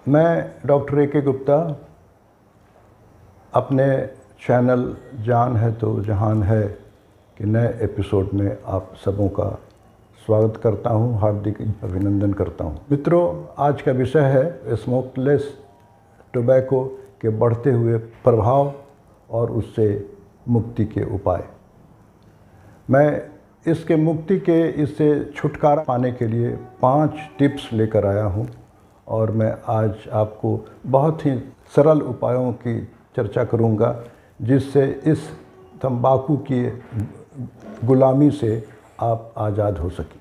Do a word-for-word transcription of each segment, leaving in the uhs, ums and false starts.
मैं doctor A के गुप्ता अपने चैनल जान है तो जहान है के नए एपिसोड में आप सबों का स्वागत करता हूं, हार्दिक अभिनंदन करता हूं। मित्रों, आज का विषय है स्मोकलेस टोबैको के बढ़ते हुए प्रभाव और उससे मुक्ति के उपाय। मैं इसके मुक्ति के इससे छुटकारा पाने के लिए पांच टिप्स लेकर आया हूं और मैं आज आपको बहुत ही सरल उपायों की चर्चा करूंगा जिससे इस तंबाकू की गुलामी से आप आज़ाद हो सकें।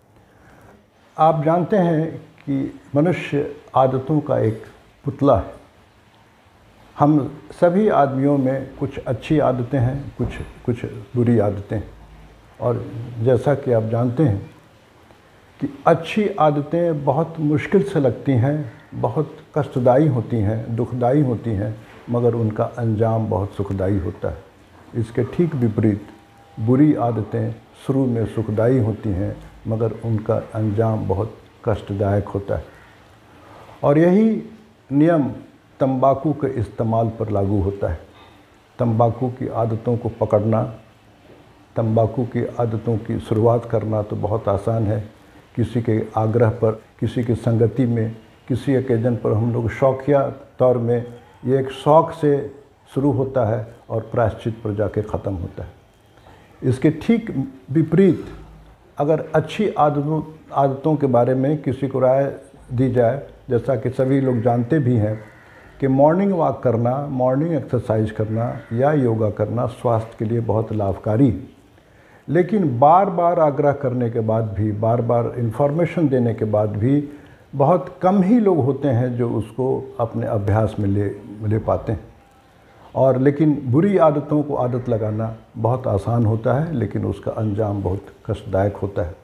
आप जानते हैं कि मनुष्य आदतों का एक पुतला है। हम सभी आदमियों में कुछ अच्छी आदतें हैं, कुछ कुछ बुरी आदतें हैं। और जैसा कि आप जानते हैं कि अच्छी आदतें बहुत मुश्किल से लगती हैं, बहुत कष्टदायी होती हैं, दुखदायी होती हैं, मगर उनका अंजाम बहुत सुखदायी होता है। इसके ठीक विपरीत बुरी आदतें शुरू में सुखदायी होती हैं, मगर उनका अंजाम बहुत कष्टदायक होता है। और यही नियम तंबाकू के इस्तेमाल पर लागू होता है। तंबाकू की आदतों को पकड़ना, तंबाकू की आदतों की शुरुआत करना तो बहुत आसान है। किसी के आग्रह पर, किसी की संगति में, किसी ओकेजन पर हम लोग शौकिया तौर में, ये एक शौक़ से शुरू होता है और प्रायश्चित पर जाके ख़त्म होता है। इसके ठीक विपरीत अगर अच्छी आदतों आदतों के बारे में किसी को राय दी जाए, जैसा कि सभी लोग जानते भी हैं कि मॉर्निंग वॉक करना, मॉर्निंग एक्सरसाइज करना या योगा करना स्वास्थ्य के लिए बहुत लाभकारी है। लेकिन बार बार आग्रह करने के बाद भी, बार बार इन्फॉर्मेशन देने के बाद भी बहुत कम ही लोग होते हैं जो उसको अपने अभ्यास में ले ले पाते हैं। और लेकिन बुरी आदतों को आदत लगाना बहुत आसान होता है, लेकिन उसका अंजाम बहुत कष्टदायक होता है।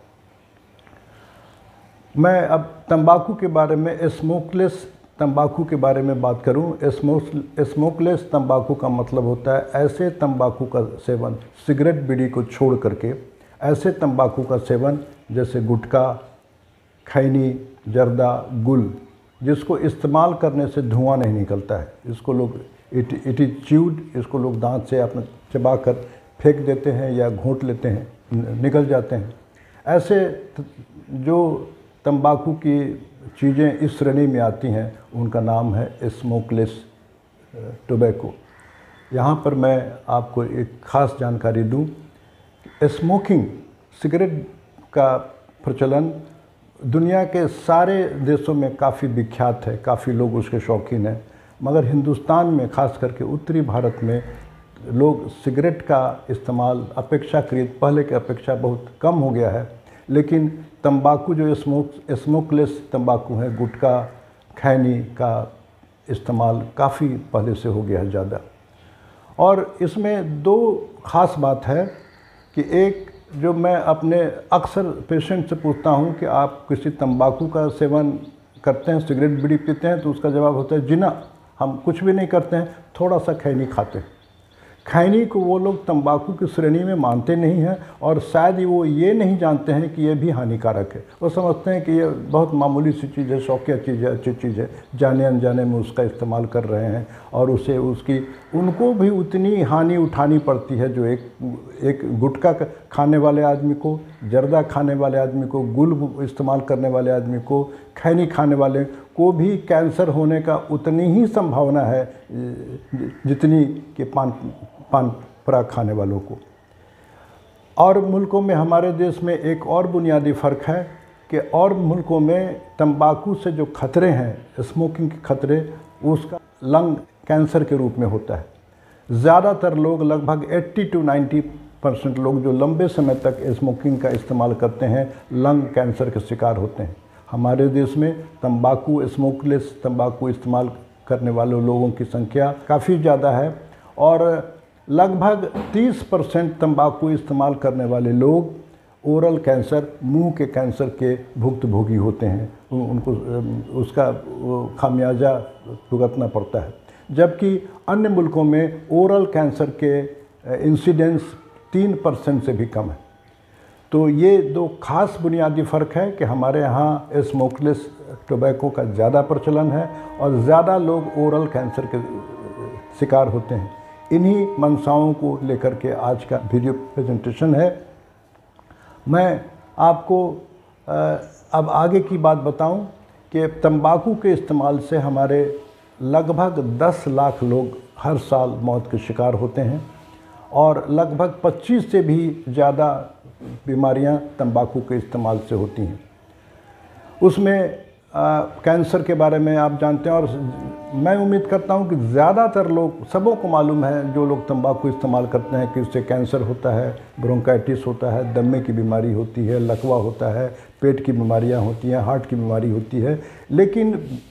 मैं अब तंबाकू के बारे में, स्मोकलेस तंबाकू के बारे में बात करूं। स्मोक स्मोकलेस तंबाकू का मतलब होता है ऐसे तंबाकू का सेवन, सिगरेट बीड़ी को छोड़ करके ऐसे तंबाकू का सेवन जैसे गुटखा, खैनी, जर्दा, गुल, जिसको इस्तेमाल करने से धुआं नहीं निकलता है। इसको लोग इट इट इज च्यूड, इसको लोग दांत से अपने चबा कर फेंक देते हैं या घोंट लेते हैं, निकल जाते हैं। ऐसे जो तंबाकू की चीज़ें इस श्रेणी में आती हैं उनका नाम है स्मोकलेस टोबैको। यहाँ पर मैं आपको एक ख़ास जानकारी दूँ। स्मोकिंग, सिगरेट का प्रचलन दुनिया के सारे देशों में काफ़ी विख्यात है, काफ़ी लोग उसके शौकीन हैं, मगर हिंदुस्तान में ख़ास करके उत्तरी भारत में लोग सिगरेट का इस्तेमाल अपेक्षाकृत पहले के अपेक्षा बहुत कम हो गया है। लेकिन तंबाकू जो स्मोक स्मोकलेस तंबाकू है, गुटखा, खैनी का इस्तेमाल काफ़ी पहले से हो गया है ज़्यादा। और इसमें दो ख़ास बात है कि एक जो मैं अपने अक्सर पेशेंट से पूछता हूं कि आप किसी तंबाकू का सेवन करते हैं, सिगरेट बीड़ी पीते हैं, तो उसका जवाब होता है जी ना, हम कुछ भी नहीं करते हैं, थोड़ा सा खैनी खाते हैं। खैनी को वो लोग तंबाकू की श्रेणी में मानते नहीं हैं और शायद वो ये नहीं जानते हैं कि ये भी हानिकारक है। वो समझते हैं कि ये बहुत मामूली सी चीज़ है, शौकिया चीज़ है, अच्छी चीज़ है, जाने अनजाने में उसका इस्तेमाल कर रहे हैं और उसे उसकी उनको भी उतनी हानि उठानी पड़ती है जो एक एक गुटखा खाने वाले आदमी को, जर्दा खाने वाले आदमी को, गुल इस्तेमाल करने वाले आदमी को, खैनी खाने वाले को भी कैंसर होने का उतनी ही संभावना है जितनी कि पान पान पराग खाने वालों को। और मुल्कों में, हमारे देश में एक और बुनियादी फ़र्क है कि और मुल्कों में तंबाकू से जो खतरे हैं, स्मोकिंग के खतरे, उसका लंग कैंसर के रूप में होता है। ज़्यादातर लोग, लगभग अस्सी टू नब्बे परसेंट लोग जो लंबे समय तक स्मोकिंग का इस्तेमाल करते हैं, लंग कैंसर के शिकार होते हैं। हमारे देश में तंबाकू, स्मोकलेस तंबाकू इस्तेमाल करने वाले लोगों की संख्या काफ़ी ज़्यादा है और लगभग तीस परसेंट तंबाकू इस्तेमाल करने वाले लोग ओरल कैंसर, मुंह के कैंसर के भुक्तभोगी होते हैं। उनको उसका खामियाजा भुगतना पड़ता है। जबकि अन्य मुल्कों में ओरल कैंसर के इंसिडेंस तीन परसेंट से भी कम है। तो ये दो खास बुनियादी फ़र्क है कि हमारे यहाँ स्मोकलेस टोबैको का ज़्यादा प्रचलन है और ज़्यादा लोग ओरल कैंसर के शिकार होते हैं। इन्हीं मंशाओं को लेकर के आज का वीडियो प्रेजेंटेशन है। मैं आपको अब आगे की बात बताऊं कि तंबाकू के इस्तेमाल से हमारे लगभग दस लाख लोग हर साल मौत के शिकार होते हैं और लगभग पच्चीस से भी ज़्यादा बीमारियां तंबाकू के इस्तेमाल से होती हैं। उसमें आ, कैंसर के बारे में आप जानते हैं और मैं उम्मीद करता हूं कि ज़्यादातर लोग, सबों को मालूम है जो लोग तंबाकू इस्तेमाल करते हैं कि उससे कैंसर होता है, ब्रोंकाइटिस होता है, दमे की बीमारी होती है, लकवा होता है, पेट की बीमारियां होती हैं, हार्ट की बीमारी होती है। लेकिन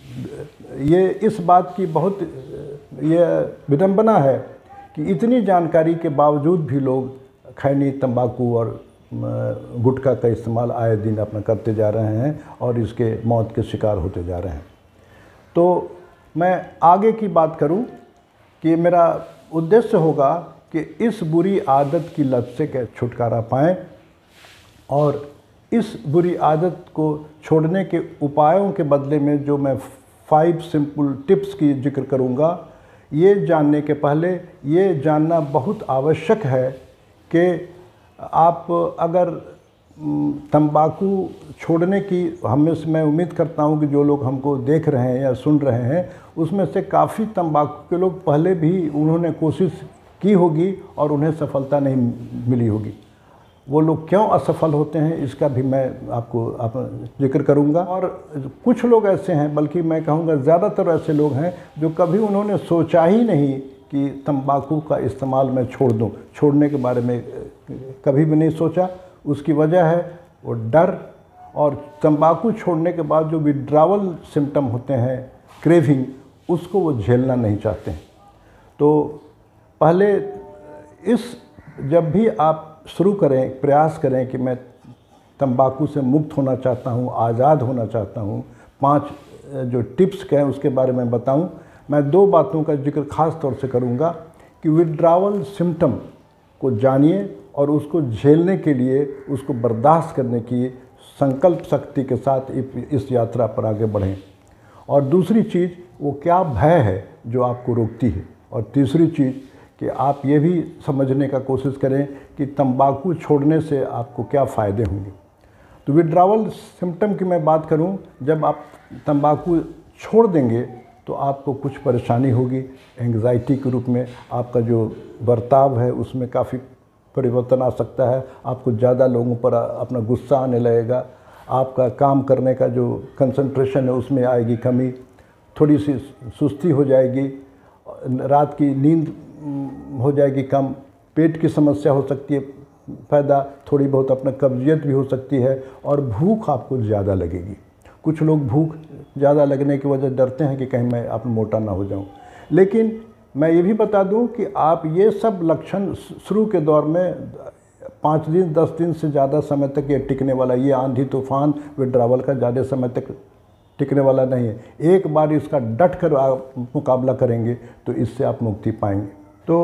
ये इस बात की बहुत ये विडंबना है कि इतनी जानकारी के बावजूद भी लोग खैनी, तंबाकू और गुटखा का इस्तेमाल आए दिन अपना करते जा रहे हैं और इसके मौत के शिकार होते जा रहे हैं। तो मैं आगे की बात करूं कि मेरा उद्देश्य होगा कि इस बुरी आदत की लत से कैसे छुटकारा पाएं और इस बुरी आदत को छोड़ने के उपायों के बदले में जो मैं फाइव सिंपल टिप्स की जिक्र करूंगा, ये जानने के पहले ये जानना बहुत आवश्यक है कि आप अगर तंबाकू छोड़ने की, हमें से मैं उम्मीद करता हूं कि जो लोग हमको देख रहे हैं या सुन रहे हैं उसमें से काफ़ी तंबाकू के लोग पहले भी उन्होंने कोशिश की होगी और उन्हें सफलता नहीं मिली होगी। वो लोग क्यों असफल होते हैं इसका भी मैं आपको आप जिक्र करूंगा। और कुछ लोग ऐसे हैं, बल्कि मैं कहूँगा ज़्यादातर ऐसे लोग हैं जो कभी उन्होंने सोचा ही नहीं कि तंबाकू का इस्तेमाल मैं छोड़ दूं, छोड़ने के बारे में कभी भी नहीं सोचा। उसकी वजह है वो डर, और तंबाकू छोड़ने के बाद जो विड्रावल सिम्टम होते हैं, क्रेविंग, उसको वो झेलना नहीं चाहते हैं। तो पहले इस जब भी आप शुरू करें, प्रयास करें कि मैं तंबाकू से मुक्त होना चाहता हूँ, आज़ाद होना चाहता हूँ, पांच जो टिप्स के हैं उसके बारे में बताऊँ। मैं दो बातों का जिक्र खास तौर से करूँगा कि विड्रावल सिम्टम को जानिए और उसको झेलने के लिए, उसको बर्दाश्त करने की संकल्प शक्ति के साथ इस यात्रा पर आगे बढ़ें। और दूसरी चीज़, वो क्या भय है जो आपको रोकती है। और तीसरी चीज़ कि आप ये भी समझने का कोशिश करें कि तंबाकू छोड़ने से आपको क्या फ़ायदे होंगे। तो विड्रावल सिम्टम की मैं बात करूं, जब आप तंबाकू छोड़ देंगे तो आपको कुछ परेशानी होगी। एंग्जाइटी के रूप में आपका जो बर्ताव है उसमें काफ़ी परिवर्तन आ सकता है। आपको ज़्यादा लोगों पर अपना गुस्सा आने लगेगा। आपका काम करने का जो कंसंट्रेशन है उसमें आएगी कमी, थोड़ी सी सुस्ती हो जाएगी, रात की नींद हो जाएगी कम, पेट की समस्या हो सकती है पैदा, थोड़ी बहुत अपना कब्जियत भी हो सकती है और भूख आपको ज़्यादा लगेगी। कुछ लोग भूख ज़्यादा लगने की वजह डरते हैं कि कहीं मैं आप मोटा ना हो जाऊं। लेकिन मैं ये भी बता दूं कि आप ये सब लक्षण शुरू के दौर में पाँच दिन दस दिन से ज़्यादा समय तक ये टिकने वाला, ये आंधी तूफान विड्रावल का ज़्यादा समय तक टिकने वाला नहीं है। एक बार इसका डट कर आप मुकाबला करेंगे तो इससे आप मुक्ति पाएंगे। तो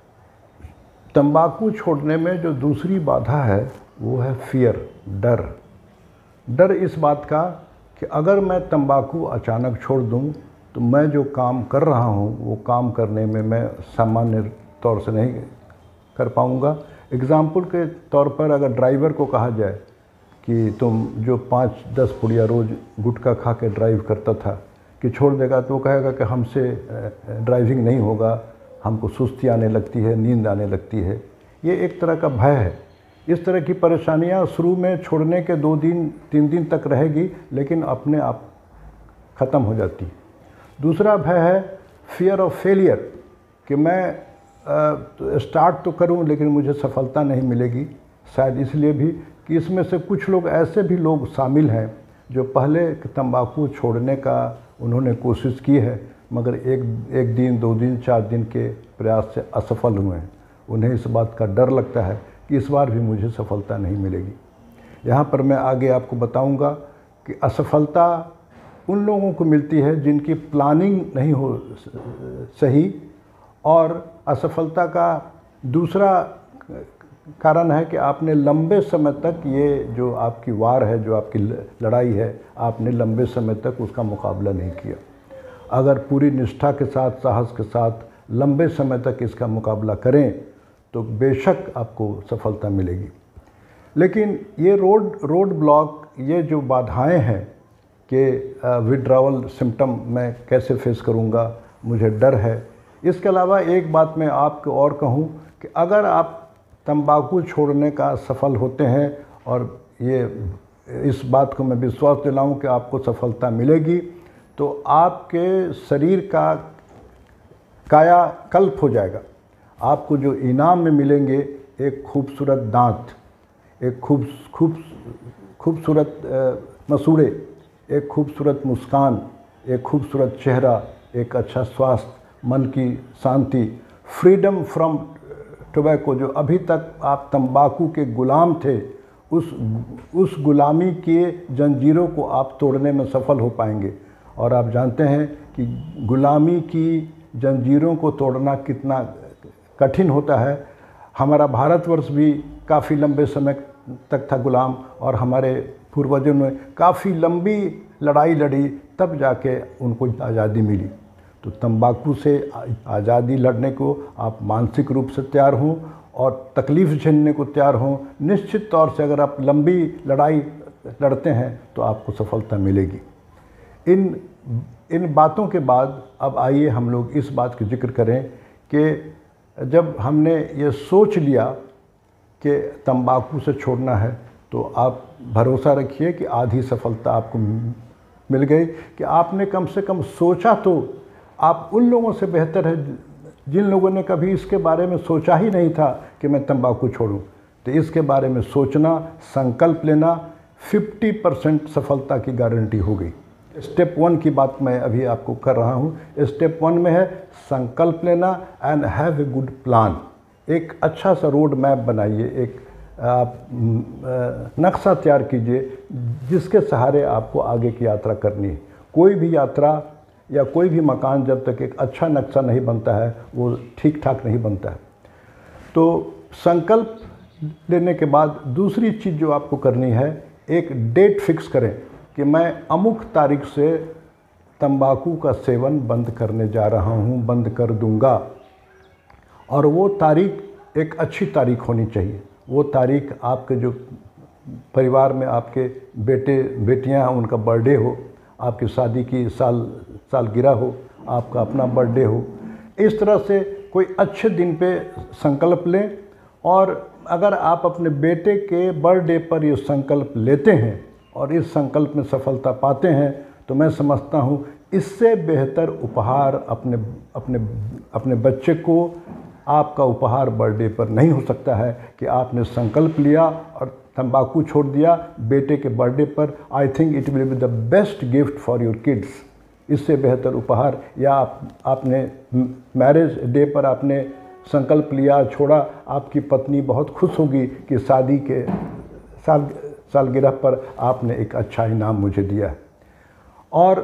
तंबाकू छोड़ने में जो दूसरी बाधा है वो है फियर, डर। डर इस बात का कि अगर मैं तंबाकू अचानक छोड़ दूं तो मैं जो काम कर रहा हूं वो काम करने में मैं सामान्य तौर से नहीं कर पाऊंगा। एग्ज़ाम्पल के तौर पर अगर ड्राइवर को कहा जाए कि तुम जो पाँच दस पुड़िया रोज़ गुटखा खा के ड्राइव करता था कि छोड़ देगा, तो वो कहेगा कि हमसे ड्राइविंग नहीं होगा, हमको सुस्ती आने लगती है, नींद आने लगती है। ये एक तरह का भय है। इस तरह की परेशानियां शुरू में छोड़ने के दो दिन तीन दिन तक रहेगी, लेकिन अपने आप ख़त्म हो जाती है। दूसरा भय है फियर ऑफ फेलियर, कि मैं आ, तो स्टार्ट तो करूं लेकिन मुझे सफलता नहीं मिलेगी। शायद इसलिए भी कि इसमें से कुछ लोग ऐसे भी लोग शामिल हैं जो पहले तंबाकू छोड़ने का उन्होंने कोशिश की है, मगर एक एक दिन दो दिन चार दिन के प्रयास से असफल हुए हैं। उन्हें इस बात का डर लगता है कि इस बार भी मुझे सफलता नहीं मिलेगी। यहाँ पर मैं आगे आपको बताऊँगा कि असफलता उन लोगों को मिलती है जिनकी प्लानिंग नहीं हो सही, और असफलता का दूसरा कारण है कि आपने लंबे समय तक ये जो आपकी वार है, जो आपकी लड़ाई है, आपने लंबे समय तक उसका मुकाबला नहीं किया। अगर पूरी निष्ठा के साथ, साहस के साथ लंबे समय तक इसका मुकाबला करें तो बेशक आपको सफलता मिलेगी। लेकिन ये रोड रोड ब्लॉक, ये जो बाधाएं हैं कि विड्रॉवल सिम्टम मैं कैसे फेस करूंगा, मुझे डर है। इसके अलावा एक बात मैं आपको और कहूं कि अगर आप तंबाकू छोड़ने का सफल होते हैं, और ये इस बात को मैं विश्वास दिलाऊं कि आपको सफलता मिलेगी, तो आपके शरीर का कायाकल्प हो जाएगा। आपको जो इनाम में मिलेंगे, एक खूबसूरत दांत, एक खूब खूब खूबसूरत मसूड़े, एक खूबसूरत मुस्कान, एक खूबसूरत चेहरा, एक अच्छा स्वास्थ्य, मन की शांति, फ्रीडम फ्रॉम टोबैको। जो अभी तक आप तंबाकू के गुलाम थे, उस उस गुलामी के जंजीरों को आप तोड़ने में सफल हो पाएंगे। और आप जानते हैं कि गुलामी की जंजीरों को तोड़ना कितना कठिन होता है। हमारा भारतवर्ष भी काफ़ी लंबे समय तक था गुलाम, और हमारे पूर्वजों ने काफ़ी लंबी लड़ाई लड़ी, तब जाके उनको आज़ादी मिली। तो तंबाकू से आज़ादी लड़ने को आप मानसिक रूप से तैयार हों और तकलीफ़ झेलने को तैयार हों। निश्चित तौर से अगर आप लंबी लड़ाई लड़ते हैं तो आपको सफलता मिलेगी। इन इन बातों के बाद अब आइए हम लोग इस बात का जिक्र करें कि जब हमने ये सोच लिया कि तंबाकू से छोड़ना है, तो आप भरोसा रखिए कि आधी सफलता आपको मिल गई। कि आपने कम से कम सोचा, तो आप उन लोगों से बेहतर है जिन लोगों ने कभी इसके बारे में सोचा ही नहीं था कि मैं तंबाकू छोड़ूं। तो इसके बारे में सोचना, संकल्प लेना, पचास परसेंट सफलता की गारंटी हो गई। स्टेप वन की बात मैं अभी आपको कर रहा हूं। स्टेप वन में है संकल्प लेना and have a good plan. एक अच्छा सा रोड मैप बनाइए, एक आप नक्शा तैयार कीजिए जिसके सहारे आपको आगे की यात्रा करनी है। कोई भी यात्रा या कोई भी मकान जब तक एक अच्छा नक्शा नहीं बनता है, वो ठीक ठाक नहीं बनता है। तो संकल्प लेने के बाद दूसरी चीज़ जो आपको करनी है, एक डेट फिक्स करें कि मैं अमुक तारीख से तंबाकू का सेवन बंद करने जा रहा हूँ, बंद कर दूँगा। और वो तारीख एक अच्छी तारीख होनी चाहिए। वो तारीख आपके जो परिवार में आपके बेटे बेटियां हैं, उनका बर्थडे हो, आपकी शादी की साल सालगिरह हो, आपका अपना बर्थडे हो। इस तरह से कोई अच्छे दिन पे संकल्प लें। और अगर आप अपने बेटे के बर्थडे पर ये संकल्प लेते हैं और इस संकल्प में सफलता पाते हैं, तो मैं समझता हूँ इससे बेहतर उपहार अपने अपने अपने बच्चे को आपका उपहार बर्थडे पर नहीं हो सकता है कि आपने संकल्प लिया और तंबाकू छोड़ दिया बेटे के बर्थडे पर। I think it will be the best gift for your kids. इससे बेहतर उपहार, या आप आपने मैरिज डे पर आपने संकल्प लिया, छोड़ा, आपकी पत्नी बहुत खुश होगी कि शादी के साल सालगिरह पर आपने एक अच्छा इनाम मुझे दिया। और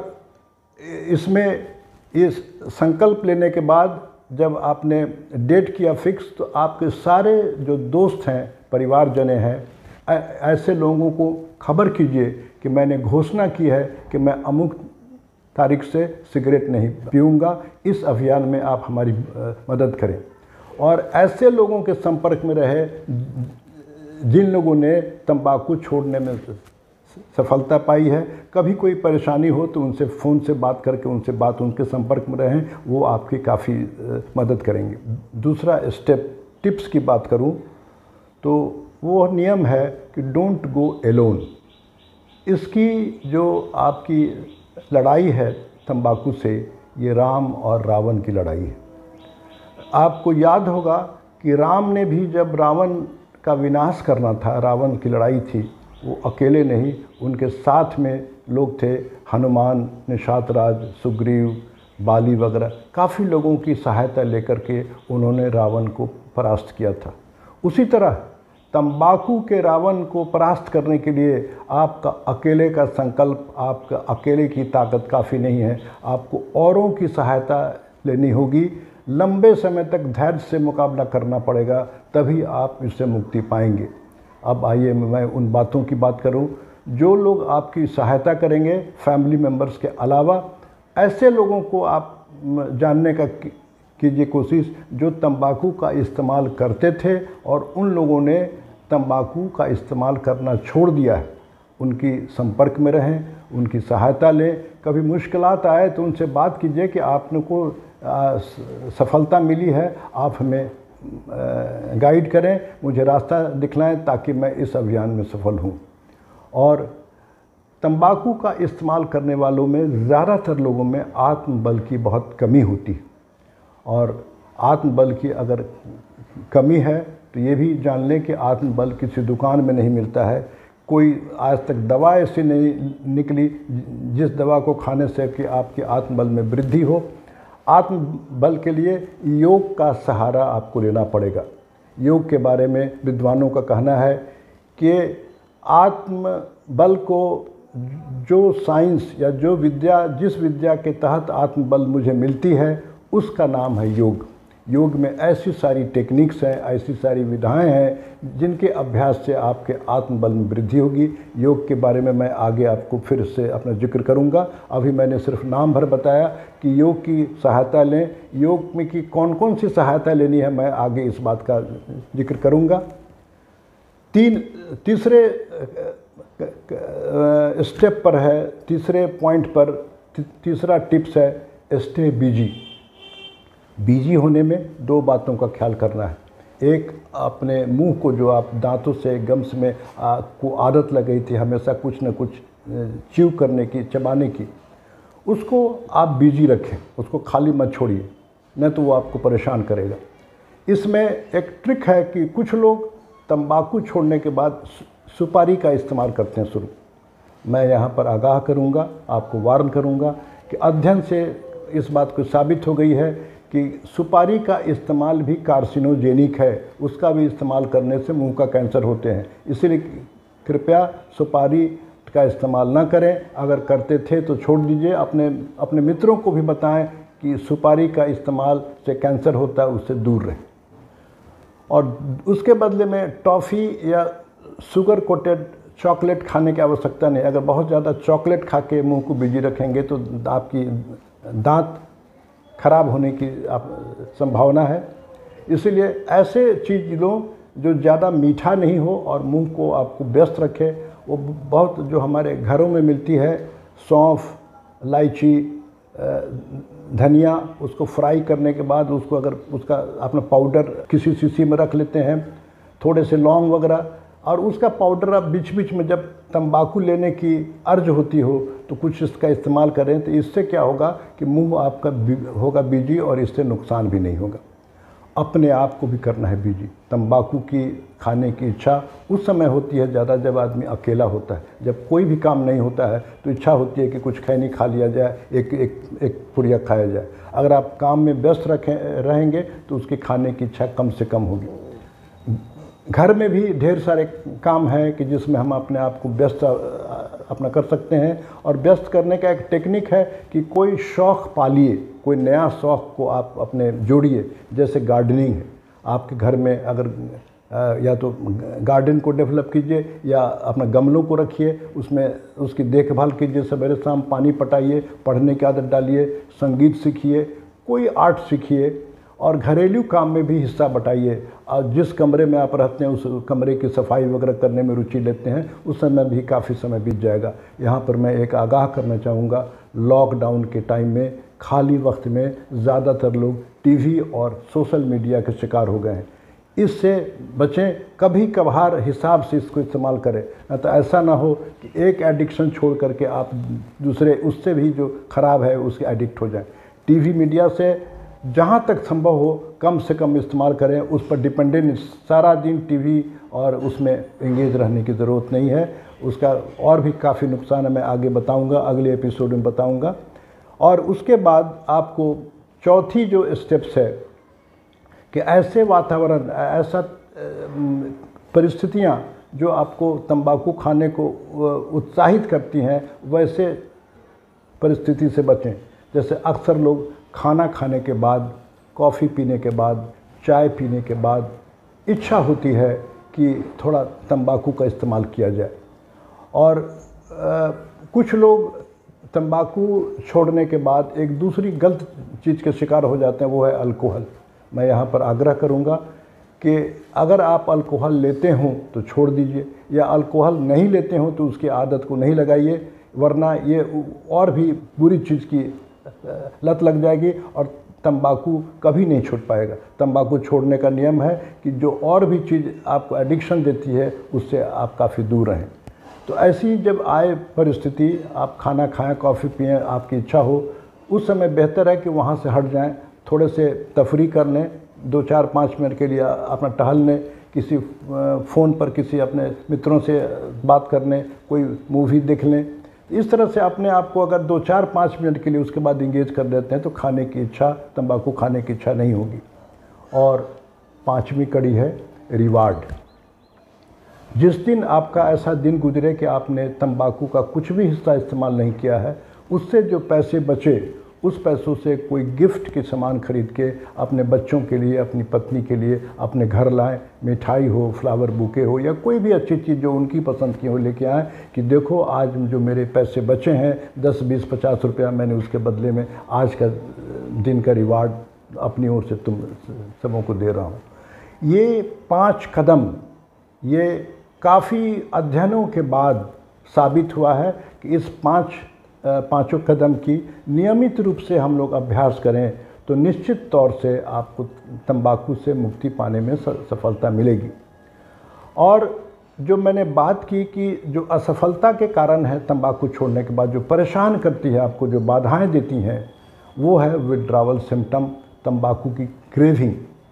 इसमें इस संकल्प लेने के बाद जब आपने डेट किया फिक्स, तो आपके सारे जो दोस्त हैं, परिवारजन हैं, ऐसे लोगों को खबर कीजिए कि मैंने घोषणा की है कि मैं अमुक तारीख से सिगरेट नहीं पीऊँगा। इस अभियान में आप हमारी मदद करें। और ऐसे लोगों के संपर्क में रहे जिन लोगों ने तंबाकू छोड़ने में सफलता पाई है। कभी कोई परेशानी हो तो उनसे फ़ोन से बात करके उनसे बात उनके संपर्क में रहें, वो आपकी काफ़ी मदद करेंगे। दूसरा स्टेप टिप्स की बात करूं तो वो नियम है कि डोंट गो एलोन। इसकी जो आपकी लड़ाई है तंबाकू से, ये राम और रावण की लड़ाई है। आपको याद होगा कि राम ने भी जब रावण का विनाश करना था, रावण की लड़ाई थी, वो अकेले नहीं, उनके साथ में लोग थे, हनुमान, निषादराज, सुग्रीव, बाली वगैरह, काफ़ी लोगों की सहायता लेकर के उन्होंने रावण को परास्त किया था। उसी तरह तंबाकू के रावण को परास्त करने के लिए आपका अकेले का संकल्प, आपका अकेले की ताकत काफ़ी नहीं है, आपको औरों की सहायता लेनी होगी। लंबे समय तक धैर्य से मुकाबला करना पड़ेगा, तभी आप इससे मुक्ति पाएंगे। अब आइए मैं उन बातों की बात करूं जो लोग आपकी सहायता करेंगे। फैमिली मेम्बर्स के अलावा ऐसे लोगों को आप जानने का कीजिए कोशिश जो तंबाकू का इस्तेमाल करते थे और उन लोगों ने तंबाकू का इस्तेमाल करना छोड़ दिया है। उनकी संपर्क में रहें, उनकी सहायता लें। कभी मुश्किलात आए तो उनसे बात कीजिए कि आपने को सफलता मिली है, आप हमें गाइड करें, मुझे रास्ता दिखलाएं ताकि मैं इस अभियान में सफल हूं। और तंबाकू का इस्तेमाल करने वालों में ज़्यादातर लोगों में आत्मबल की बहुत कमी होती है, और आत्मबल की अगर कमी है तो ये भी जान लें कि आत्मबल किसी दुकान में नहीं मिलता है। कोई आज तक दवा ऐसी नहीं निकली जिस दवा को खाने से कि आपकी आत्मबल में वृद्धि हो। आत्मबल के लिए योग का सहारा आपको लेना पड़ेगा। योग के बारे में विद्वानों का कहना है कि आत्मबल को जो साइंस या जो विद्या जिस विद्या के तहत आत्मबल मुझे मिलती है उसका नाम है योग। योग में ऐसी सारी टेक्निक्स हैं, ऐसी सारी विधाएं हैं जिनके अभ्यास से आपके आत्मबल में वृद्धि होगी। योग के बारे में मैं आगे आपको फिर से अपना जिक्र करूंगा। अभी मैंने सिर्फ नाम भर बताया कि योग की सहायता लें। योग में की कौन कौन सी सहायता लेनी है मैं आगे इस बात का जिक्र करूंगा। तीन तीसरे स्टेप पर है, तीसरे पॉइंट पर तीसरा टिप्स है स्टे बिजी। बिजी होने में दो बातों का ख्याल करना है। एक, अपने मुंह को जो आप दांतों से गम्स में आपको आदत लग गई थी हमेशा कुछ न कुछ च्यू करने की, चबाने की, उसको आप बिजी रखें, उसको खाली मत छोड़िए, नहीं तो वो आपको परेशान करेगा। इसमें एक ट्रिक है कि कुछ लोग तंबाकू छोड़ने के बाद सुपारी का इस्तेमाल करते हैं शुरू। मैं यहाँ पर आगाह करूँगा, आपको वार्न करूँगा कि अध्ययन से इस बात को साबित हो गई है कि सुपारी का इस्तेमाल भी कार्सिनोजेनिक है। उसका भी इस्तेमाल करने से मुंह का कैंसर होते हैं। इसलिए कृपया सुपारी का इस्तेमाल ना करें। अगर करते थे तो छोड़ दीजिए। अपने अपने मित्रों को भी बताएं कि सुपारी का इस्तेमाल से कैंसर होता है, उससे दूर रहें। और उसके बदले में टॉफ़ी या शुगर कोटेड चॉकलेट खाने की आवश्यकता नहीं। अगर बहुत ज़्यादा चॉकलेट खा के मुँह को बिजी रखेंगे तो आपकी दांत खराब होने की आप संभावना है। इसलिए ऐसे चीज़ लो जो ज़्यादा मीठा नहीं हो और मुंह को आपको व्यस्त रखे। वो बहुत जो हमारे घरों में मिलती है, सौंफ, इलायची, धनिया, उसको फ्राई करने के बाद उसको अगर उसका अपना पाउडर किसी शीशी में रख लेते हैं, थोड़े से लौंग वगैरह, और उसका पाउडर आप बीच बीच में जब तंबाकू लेने की अर्ज होती हो तो कुछ इसका इस्तेमाल करें। तो इससे क्या होगा कि मुंह आपका होगा बिजी और इससे नुकसान भी नहीं होगा। अपने आप को भी करना है बिजी। तंबाकू की खाने की इच्छा उस समय होती है ज़्यादा जब आदमी अकेला होता है। जब कोई भी काम नहीं होता है तो इच्छा होती है कि कुछ खैनी खा लिया जाए, एक एक एक पुड़िया खाया जाए। अगर आप काम में व्यस्त रखें रहेंगे तो उसकी खाने की इच्छा कम से कम होगी। घर में भी ढेर सारे काम हैं कि जिसमें हम अपने आप को व्यस्त अपना कर सकते हैं। और व्यस्त करने का एक टेक्निक है कि कोई शौक़ पालिए, कोई नया शौक़ को आप अपने जोड़िए। जैसे गार्डनिंग है, आपके घर में अगर या तो गार्डन को डेवलप कीजिए या अपना गमलों को रखिए, उसमें उसकी देखभाल कीजिए, सवेरे शाम पानी पटाइए, पढ़ने की आदत डालिए, संगीत सीखिए, कोई आर्ट सीखिए और घरेलू काम में भी हिस्सा बटाइए। और जिस कमरे में आप रहते हैं उस कमरे की सफाई वगैरह करने में रुचि लेते हैं, उस समय भी काफ़ी समय बीत जाएगा। यहाँ पर मैं एक आगाह करना चाहूँगा, लॉकडाउन के टाइम में खाली वक्त में ज़्यादातर लोग टीवी और सोशल मीडिया के शिकार हो गए हैं। इससे बचें, कभी कभार हिसाब से इसको इस्तेमाल करें, न तो ऐसा ना हो कि एक एडिक्शन छोड़ करके आप दूसरे उससे भी जो ख़राब है उसके एडिक्ट हो जाएं। टीवी मीडिया से जहाँ तक संभव हो कम से कम इस्तेमाल करें। उस पर डिपेंडेंट सारा दिन टीवी और उसमें एंगेज रहने की ज़रूरत नहीं है। उसका और भी काफ़ी नुकसान है, मैं आगे बताऊंगा, अगले एपिसोड में बताऊंगा। और उसके बाद आपको चौथी जो स्टेप्स है कि ऐसे वातावरण, ऐसा परिस्थितियाँ जो आपको तंबाकू खाने को उत्साहित करती हैं, वैसे परिस्थिति से बचें। जैसे अक्सर लोग खाना खाने के बाद कॉफ़ी पीने के बाद, चाय पीने के बाद इच्छा होती है कि थोड़ा तंबाकू का इस्तेमाल किया जाए। और आ, कुछ लोग तंबाकू छोड़ने के बाद एक दूसरी गलत चीज़ के शिकार हो जाते हैं, वो है अल्कोहल। मैं यहाँ पर आग्रह करूँगा कि अगर आप अल्कोहल लेते हों तो छोड़ दीजिए, या अल्कोहल नहीं लेते हों तो उसकी आदत को नहीं लगाइए, वरना ये और भी बुरी चीज़ की लत लग जाएगी और तंबाकू कभी नहीं छूट पाएगा। तंबाकू छोड़ने का नियम है कि जो और भी चीज़ आपको एडिक्शन देती है उससे आप काफ़ी दूर रहें। तो ऐसी जब आए परिस्थिति, आप खाना खाएं, कॉफ़ी पिएं, आपकी इच्छा हो, उस समय बेहतर है कि वहाँ से हट जाएं, थोड़े से तफरी कर लें, दो चार पाँच मिनट के लिए अपना टहल लें, किसी फ़ोन पर किसी अपने मित्रों से बात कर लें, कोई मूवी देख लें। इस तरह से अपने आप को अगर दो चार पाँच मिनट के लिए उसके बाद इंगेज कर देते हैं तो खाने की इच्छा, तंबाकू खाने की इच्छा नहीं होगी। और पाँचवीं कड़ी है रिवार्ड। जिस दिन आपका ऐसा दिन गुजरे कि आपने तंबाकू का कुछ भी हिस्सा इस्तेमाल नहीं किया है, उससे जो पैसे बचे उस पैसों से कोई गिफ्ट के सामान खरीद के अपने बच्चों के लिए, अपनी पत्नी के लिए अपने घर लाएं। मिठाई हो, फ्लावर बुके हो, या कोई भी अच्छी चीज़ जो उनकी पसंद की हो लेके आएँ कि देखो आज जो मेरे पैसे बचे हैं दस बीस पचास रुपया, मैंने उसके बदले में आज का दिन का रिवार्ड अपनी ओर से तुम सबों को दे रहा हूँ। ये पाँच कदम, ये काफ़ी अध्ययनों के बाद साबित हुआ है कि इस पाँच पाँचों कदम की नियमित रूप से हम लोग अभ्यास करें तो निश्चित तौर से आपको तंबाकू से मुक्ति पाने में सफलता मिलेगी। और जो मैंने बात की कि जो असफलता के कारण है तंबाकू छोड़ने के बाद, जो परेशान करती है आपको, जो बाधाएं देती हैं, वो है विड्रावल सिम्टम, तंबाकू की क्रेविंग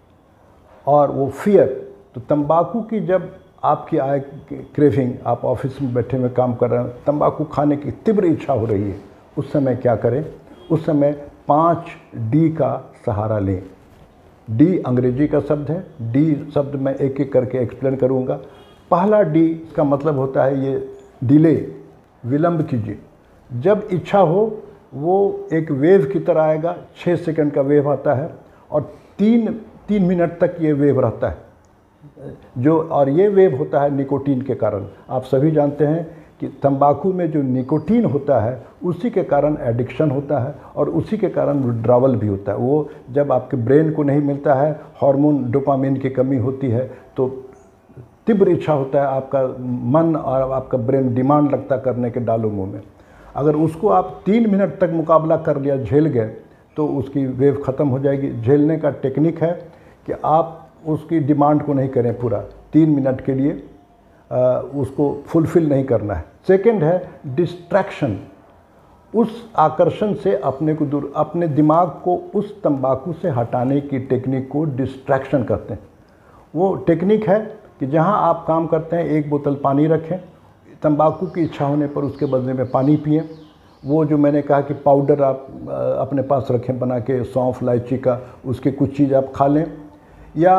और वो फियर। तो तंबाकू की जब आपकी आए क्रेविंग, आप ऑफिस में बैठे में काम कर रहे हैं, तंबाकू खाने की तीव्र इच्छा हो रही है, उस समय क्या करें? उस समय पाँच डी का सहारा लें। डी अंग्रेजी का शब्द है, डी शब्द मैं एक एक करके एक्सप्लेन करूँगा। पहला डी का मतलब होता है ये डिले, विलंब कीजिए। जब इच्छा हो वो एक वेव की तरह आएगा, छः सेकंड का वेव आता है और तीन तीन मिनट तक ये वेव रहता है जो, और ये वेव होता है निकोटीन के कारण। आप सभी जानते हैं कि तंबाकू में जो निकोटीन होता है उसी के कारण एडिक्शन होता है और उसी के कारण विड्रावल भी होता है। वो जब आपके ब्रेन को नहीं मिलता है, हार्मोन डोपामिन की कमी होती है, तो तीव्र इच्छा होता है, आपका मन और आपका ब्रेन डिमांड लगता करने के डालो मुँह में। अगर उसको आप तीन मिनट तक मुकाबला कर लिया, झेल गए, तो उसकी वेव ख़त्म हो जाएगी। झेलने का टेक्निक है कि आप उसकी डिमांड को नहीं करें, पूरा तीन मिनट के लिए आ, उसको फुलफ़िल नहीं करना है। सेकंड है डिस्ट्रैक्शन, उस आकर्षण से अपने को दूर, अपने दिमाग को उस तंबाकू से हटाने की टेक्निक को डिस्ट्रैक्शन कहते हैं। वो टेक्निक है कि जहां आप काम करते हैं एक बोतल पानी रखें, तंबाकू की इच्छा होने पर उसके बदले में पानी पिएं। वो जो मैंने कहा कि पाउडर आप अपने पास रखें बना के, सौंफ इलायची का, उसके कुछ चीज़ आप खा लें, या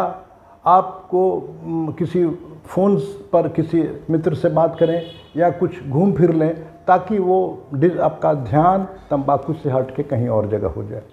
आपको किसी फ़ोन पर किसी मित्र से बात करें या कुछ घूम फिर लें, ताकि वो आपका ध्यान तंबाकू से हट के कहीं और जगह हो जाए।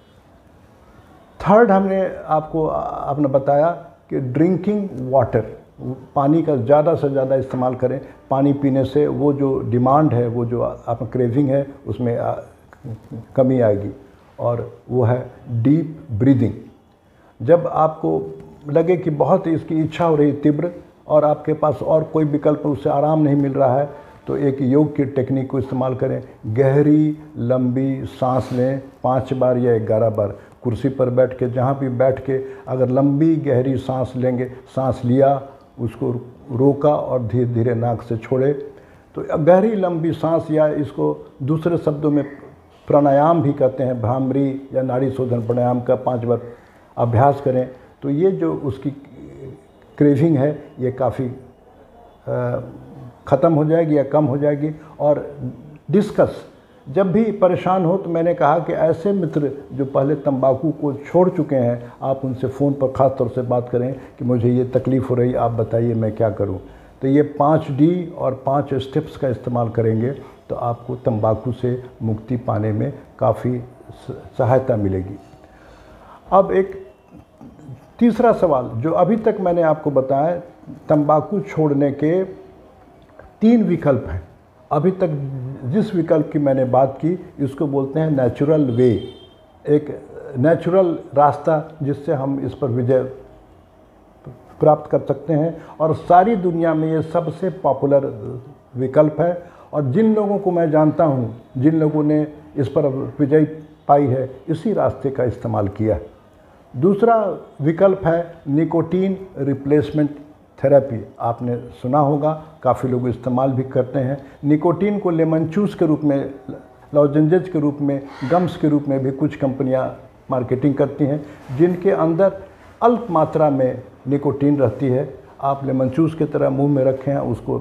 थर्ड, हमने आपको आपने बताया कि ड्रिंकिंग वाटर, पानी का ज़्यादा से ज़्यादा इस्तेमाल करें। पानी पीने से वो जो डिमांड है, वो जो आप क्रेविंग है, उसमें आ, कमी आएगी। और वो है डीप ब्रीदिंग। जब आपको लगे कि बहुत इसकी इच्छा हो रही तीव्र और आपके पास और कोई विकल्प, उससे आराम नहीं मिल रहा है, तो एक योग की टेक्निक को इस्तेमाल करें। गहरी लंबी सांस लें, पाँच बार या ग्यारह बार। कुर्सी पर बैठ के, जहाँ भी बैठ के अगर लंबी गहरी सांस लेंगे, सांस लिया, उसको रोका और धीरे धीरे नाक से छोड़े, तो गहरी लंबी सांस, या इसको दूसरे शब्दों में प्राणायाम भी कहते हैं, भ्रामरी या नाड़ी शोधन प्राणायाम का पाँच बार अभ्यास करें, तो ये जो उसकी क्रेविंग है ये काफ़ी ख़त्म हो जाएगी या कम हो जाएगी। और डिस्कस, जब भी परेशान हो, तो मैंने कहा कि ऐसे मित्र जो पहले तंबाकू को छोड़ चुके हैं, आप उनसे फ़ोन पर ख़ास तौर से बात करें कि मुझे ये तकलीफ़ हो रही, आप बताइए मैं क्या करूं। तो ये पाँच डी और पाँच स्टेप्स का इस्तेमाल करेंगे तो आपको तंबाकू से मुक्ति पाने में काफ़ी सहायता मिलेगी। अब एक तीसरा सवाल जो अभी तक मैंने आपको बताया, तंबाकू छोड़ने के तीन विकल्प हैं। अभी तक जिस विकल्प की मैंने बात की इसको बोलते हैं नेचुरल वे, एक नेचुरल रास्ता जिससे हम इस पर विजय प्राप्त कर सकते हैं, और सारी दुनिया में ये सबसे पॉपुलर विकल्प है। और जिन लोगों को मैं जानता हूँ, जिन लोगों ने इस पर विजय पाई है, इसी रास्ते का इस्तेमाल किया है। दूसरा विकल्प है निकोटीन रिप्लेसमेंट थेरेपी। आपने सुना होगा, काफ़ी लोग इस्तेमाल भी करते हैं। निकोटीन को लेमन चूस के रूप में, लॉजेंजेज के रूप में, गम्स के रूप में भी कुछ कंपनियां मार्केटिंग करती हैं, जिनके अंदर अल्प मात्रा में निकोटीन रहती है। आप लेमन चूस की तरह मुंह में रखें, उसको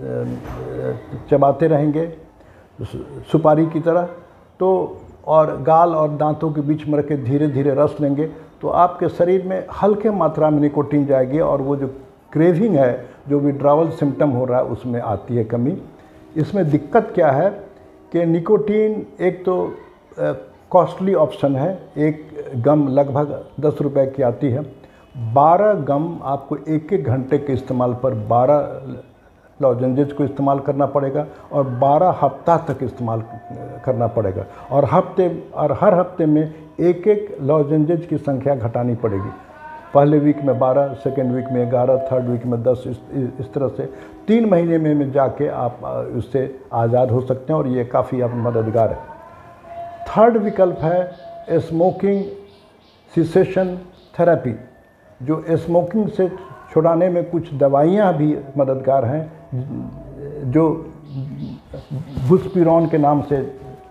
चबाते रहेंगे सुपारी की तरह, तो और गाल और दांतों के बीच में रख के धीरे धीरे रस लेंगे, तो आपके शरीर में हल्के मात्रा में निकोटीन जाएगी, और वो जो क्रेविंग है, जो विड्रावल सिम्टम हो रहा है, उसमें आती है कमी। इसमें दिक्कत क्या है कि निकोटीन एक तो कॉस्टली ऑप्शन है। एक गम लगभग दस रुपए की आती है। बारह गम आपको एक एक घंटे के इस्तेमाल पर बारह लॉजेंजेज को इस्तेमाल करना पड़ेगा, और बारह हफ्ता तक इस्तेमाल करना पड़ेगा, और हफ्ते और हर हफ्ते में एक एक लॉजेंजेज की संख्या घटानी पड़ेगी। पहले वीक में बारह, सेकेंड वीक में ग्यारह, थर्ड वीक में दस, इस, इस तरह से तीन महीने में, में जाके आप उससे आज़ाद हो सकते हैं, और ये काफ़ी आप मददगार है। थर्ड विकल्प है स्मोकिंग सिसेशन थेरेपी, जो स्मोकिंग से छुड़ाने में कुछ दवाइयाँ भी मददगार हैं, जो बुस्पिरोन के नाम से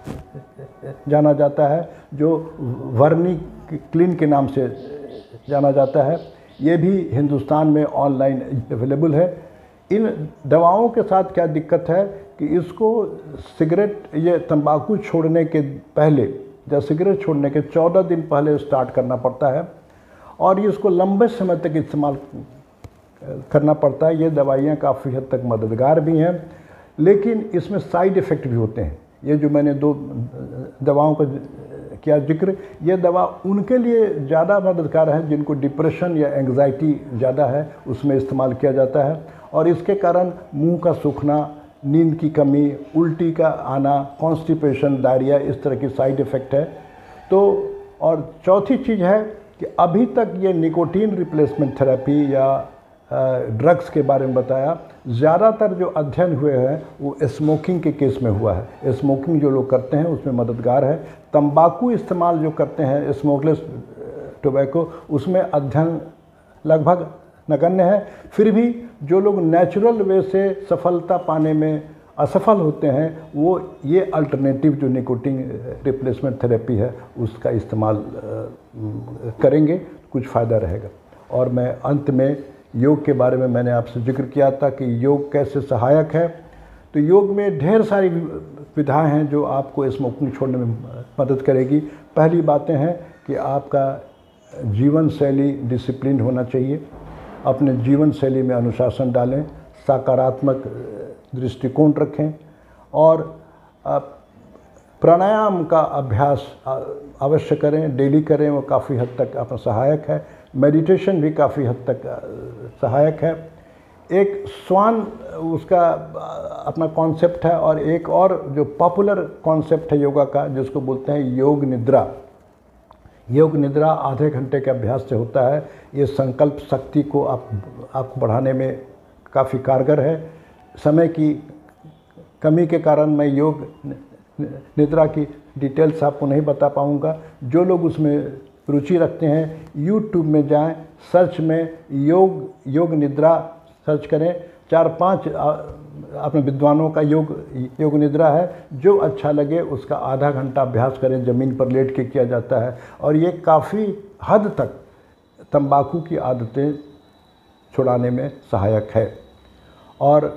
जाना जाता है, जो वर्नी क्लीन के नाम से जाना जाता है। ये भी हिंदुस्तान में ऑनलाइन अवेलेबल है। इन दवाओं के साथ क्या दिक्कत है कि इसको सिगरेट, ये तंबाकू छोड़ने के पहले, या सिगरेट छोड़ने के चौदह दिन पहले स्टार्ट करना पड़ता है, और ये इसको लंबे समय तक इस्तेमाल करना पड़ता है। ये दवाइयाँ काफ़ी हद तक मददगार भी हैं, लेकिन इसमें साइड इफ़ेक्ट भी होते हैं। ये जो मैंने दो दवाओं का किया जिक्र, ये दवा उनके लिए ज़्यादा मददगार है जिनको डिप्रेशन या एंग्जाइटी ज़्यादा है, उसमें इस्तेमाल किया जाता है, और इसके कारण मुंह का सूखना, नींद की कमी, उल्टी का आना, कॉन्स्टिपेशन, डायरिया, इस तरह की साइड इफ़ेक्ट है। तो और चौथी चीज़ है कि अभी तक ये निकोटीन रिप्लेसमेंट थेरेपी या ड्रग्स के बारे में बताया, ज़्यादातर जो अध्ययन हुए हैं वो स्मोकिंग के केस में हुआ है। स्मोकिंग जो लोग करते हैं उसमें मददगार है। तंबाकू इस्तेमाल जो करते हैं, स्मोकलेस टोबैको, उसमें अध्ययन लगभग नगण्य है। फिर भी जो लोग नेचुरल वे से सफलता पाने में असफल होते हैं, वो ये अल्टरनेटिव जो निकोटीन रिप्लेसमेंट थेरेपी है उसका इस्तेमाल करेंगे, कुछ फ़ायदा रहेगा। और मैं अंत में योग के बारे में मैंने आपसे जिक्र किया था कि योग कैसे सहायक है। तो योग में ढेर सारी विधाएं हैं जो आपको स्मोकिंग छोड़ने में मदद करेगी। पहली बातें हैं कि आपका जीवन शैली डिसिप्लिन होना चाहिए। अपने जीवन शैली में अनुशासन डालें, सकारात्मक दृष्टिकोण रखें, और प्राणायाम का अभ्यास अवश्य करें, डेली करें, वो काफ़ी हद तक आपका सहायक है। मेडिटेशन भी काफ़ी हद तक सहायक है। एक स्वान उसका अपना कॉन्सेप्ट है, और एक और जो पॉपुलर कॉन्सेप्ट है योगा का, जिसको बोलते हैं योग निद्रा। योग निद्रा आधे घंटे के अभ्यास से होता है। ये संकल्प शक्ति को आप आपको बढ़ाने में काफ़ी कारगर है। समय की कमी के कारण मैं योग निद्रा की डिटेल्स आपको नहीं बता पाऊँगा। जो लोग उसमें रुचि रखते हैं, यूट्यूब में जाएं, सर्च में योग योग निद्रा सर्च करें। चार पांच अपने विद्वानों का योग योग निद्रा है। जो अच्छा लगे उसका आधा घंटा अभ्यास करें, ज़मीन पर लेट के किया जाता है, और ये काफ़ी हद तक तंबाकू की आदतें छुड़ाने में सहायक है। और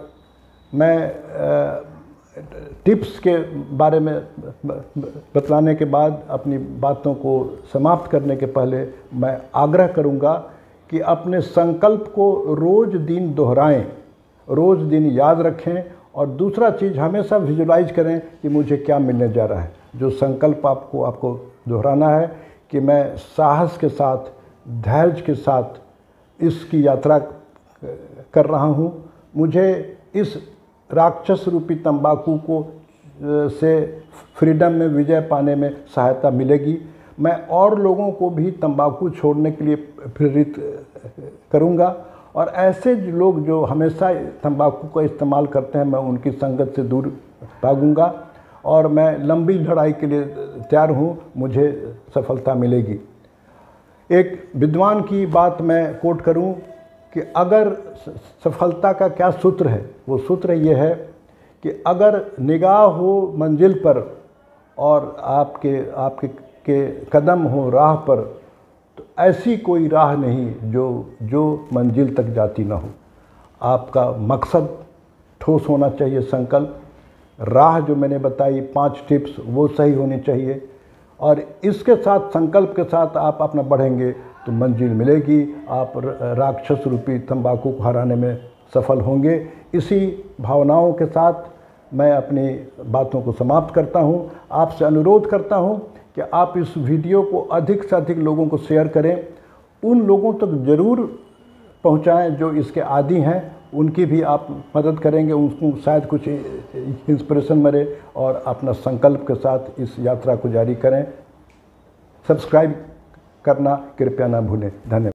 मैं टिप्स के बारे में बतलाने के बाद अपनी बातों को समाप्त करने के पहले मैं आग्रह करूंगा कि अपने संकल्प को रोज़ दिन दोहराएं, रोज़ दिन याद रखें, और दूसरा चीज़ हमेशा विजुलाइज करें कि मुझे क्या मिलने जा रहा है। जो संकल्प आपको आपको दोहराना है कि मैं साहस के साथ धैर्य के साथ इसकी यात्रा कर रहा हूँ। मुझे इस राक्षस रूपी तंबाकू को से फ्रीडम में विजय पाने में सहायता मिलेगी। मैं और लोगों को भी तंबाकू छोड़ने के लिए प्रेरित करूंगा और ऐसे लोग जो हमेशा तंबाकू का इस्तेमाल करते हैं मैं उनकी संगत से दूर भागूंगा और मैं लंबी लड़ाई के लिए तैयार हूं, मुझे सफलता मिलेगी। एक विद्वान की बात मैं कोट करूं कि अगर सफलता का क्या सूत्र है, वो सूत्र ये है कि अगर निगाह हो मंजिल पर और आपके आपके के कदम हो राह पर, तो ऐसी कोई राह नहीं जो जो मंजिल तक जाती ना हो। आपका मकसद ठोस होना चाहिए, संकल्प, राह जो मैंने बताई पांच टिप्स वो सही होनी चाहिए और इसके साथ संकल्प के साथ आप अपना बढ़ेंगे तो मंजिल मिलेगी। आप राक्षस रूपी तंबाकू को हराने में सफल होंगे। इसी भावनाओं के साथ मैं अपनी बातों को समाप्त करता हूं। आपसे अनुरोध करता हूं कि आप इस वीडियो को अधिक से अधिक लोगों को शेयर करें, उन लोगों तक तो ज़रूर पहुंचाएं जो इसके आदी हैं, उनकी भी आप मदद करेंगे, उनको शायद कुछ इंस्पिरेशन मिले और अपना संकल्प के साथ इस यात्रा को जारी करें। सब्सक्राइब करना कृपया ना भूलें। धन्यवाद।